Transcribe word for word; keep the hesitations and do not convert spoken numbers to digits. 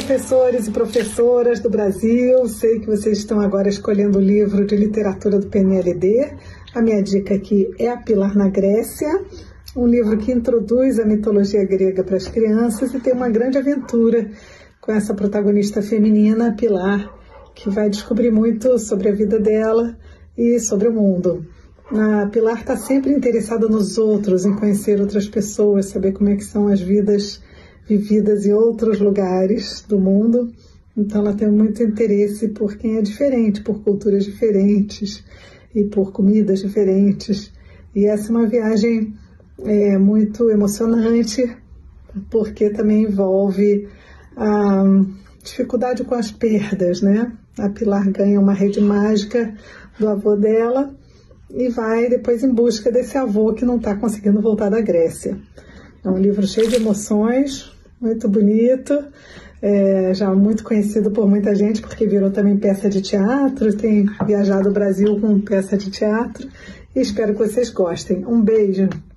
professores e professoras do Brasil, sei que vocês estão agora escolhendo o livro de literatura do P N L D. A minha dica aqui é A Pilar na Grécia, um livro que introduz a mitologia grega para as crianças e tem uma grande aventura com essa protagonista feminina, a Pilar, que vai descobrir muito sobre a vida dela e sobre o mundo. A Pilar está sempre interessada nos outros, em conhecer outras pessoas, saber como é que são as vidas vividas em outros lugares do mundo. Então ela tem muito interesse por quem é diferente, por culturas diferentes e por comidas diferentes. E essa é uma viagem é, muito emocionante, porque também envolve a dificuldade com as perdas, né? A Pilar ganha uma rede mágica do avô dela e vai depois em busca desse avô que não está conseguindo voltar da Grécia. É um livro cheio de emoções, muito bonito, é, já muito conhecido por muita gente, porque virou também peça de teatro, tem viajado o Brasil com peça de teatro, e espero que vocês gostem. Um beijo!